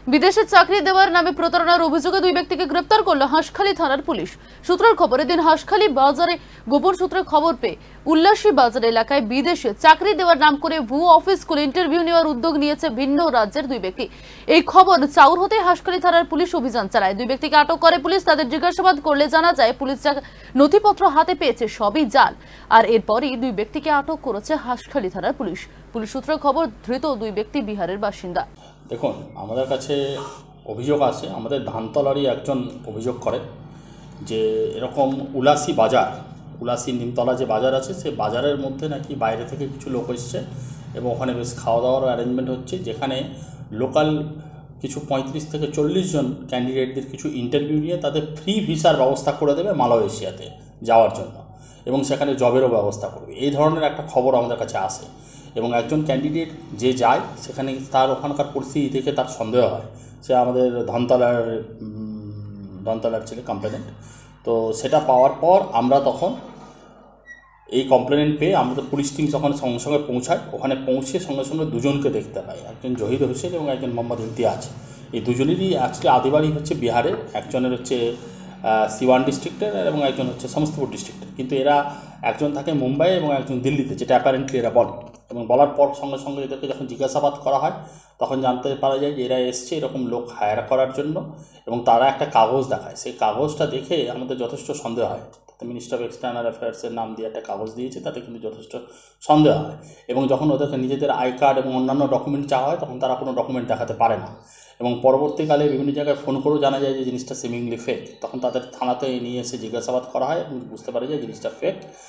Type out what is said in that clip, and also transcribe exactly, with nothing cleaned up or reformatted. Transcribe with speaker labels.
Speaker 1: বিদেশে চাকরি দেওয়ার নামে প্রতারণার অভিযোগে দুই ব্যক্তিকে গ্রেপ্তার করল হাঁসখালী থানার পুলিশ। সূত্রের খবর, এদিন হাঁসখালী বাজারে গোপন সূত্রে খবর পেয়ে উল্লাসী বাজার এলাকায় বিদেশে চাকরি দেওয়ার নাম করে ভুয়ো অফিস খুলে ইন্টারভিউ নেওয়ার উদ্যোগ নিয়েছে ভিন্ন রাজ্যের দুই ব্যক্তি। এই খবর চাউর হতে হাঁসখালী থানার পুলিশ অভিযান চালায়। দুই ব্যক্তিকে আটক করে পুলিশ। তাদের জিজ্ঞাসাবাদ করলে জানা যায় পুলিশ যা নথিপত্র হাতে পেয়েছে সবই জাল। আর এরপরই দুই ব্যক্তিকে আটক করেছে হাঁসখালী থানার পুলিশ। পুলিশ সূত্রের খবর, ধৃত দুই ব্যক্তি বিহারের বাসিন্দা।
Speaker 2: দেখুন, আমাদের কাছে অভিযোগ আছে, আমাদের ধানতলারই একজন অভিযোগ করে যে এরকম উলাসী বাজার, উলাসী নিমতলা যে বাজার আছে, সে বাজারের মধ্যে নাকি বাইরে থেকে কিছু লোক এসছে এবং ওখানে বেশ খাওয়া দাওয়ার অ্যারেঞ্জমেন্ট হচ্ছে, যেখানে লোকাল কিছু পঁয়ত্রিশ থেকে চল্লিশ জন ক্যান্ডিডেটদের কিছু ইন্টারভিউ নিয়ে তাদের ফ্রি ভিসার ব্যবস্থা করে দেবে মালয়েশিয়াতে যাওয়ার জন্য, এবং সেখানে জবেরও ব্যবস্থা করবে। এই ধরনের একটা খবর আমাদের কাছে আসে এবং একজন ক্যান্ডিডেট যে যায় সেখানে তার ওখানকার পরিস্থিতি দেখে তার সন্দেহ হয়। সে আমাদের ধনতলার ধনতলার ছেলে কমপ্লেনেন্ট। তো সেটা পাওয়ার পর আমরা তখন এই কমপ্লেনেন্ট পেয়ে আমাদের পুলিশ টিম যখন সঙ্গে সঙ্গে পৌঁছায়, ওখানে পৌঁছে সঙ্গে সঙ্গে দুজনকে দেখতে পাই, একজন জহির হোসেন এবং একজন মোহাম্মদ ইমতিয়াজ। এই দুজনেরই অ্যাকচুয়ালি আদিবাড়ি হচ্ছে বিহারের, একজনের হচ্ছে সিওয়ান ডিস্ট্রিক্টের এবং একজন হচ্ছে সমস্তিপুর ডিস্ট্রিক্টের। কিন্তু এরা একজন থাকে মুম্বাই এবং একজন দিল্লিতে, যেটা অ্যাপারেন্টলি এরা বলে। এবং বলার পর সঙ্গে সঙ্গে এদেরকে যখন জিজ্ঞাসাবাদ করা হয় তখন জানতে পারা যায় যে এরা এসছে এরকম লোক হায়ার করার জন্য, এবং তারা একটা কাগজ দেখায়। সেই কাগজটা দেখে আমাদের যথেষ্ট সন্দেহ হয়। তাতে মিনিস্টার অফ এক্সটার্নাল অ্যাফেয়ার্সের নাম দিয়ে একটা কাগজ দিয়েছে, তাতে কিন্তু যথেষ্ট সন্দেহ হয়। এবং যখন ওদেরকে নিজেদের আই কার্ড এবং অন্যান্য ডকুমেন্ট চাওয়া হয় তখন তারা কোনো ডকুমেন্ট দেখাতে পারে না, এবং পরবর্তীকালে বিভিন্ন জায়গায় ফোন করেও জানা যায় যে জিনিসটা সিমিংলি ফেক। তখন তাদের থানাতে নিয়ে এসে জিজ্ঞাসাবাদ করা হয় এবং বুঝতে পারে যে জিনিসটা ফেক।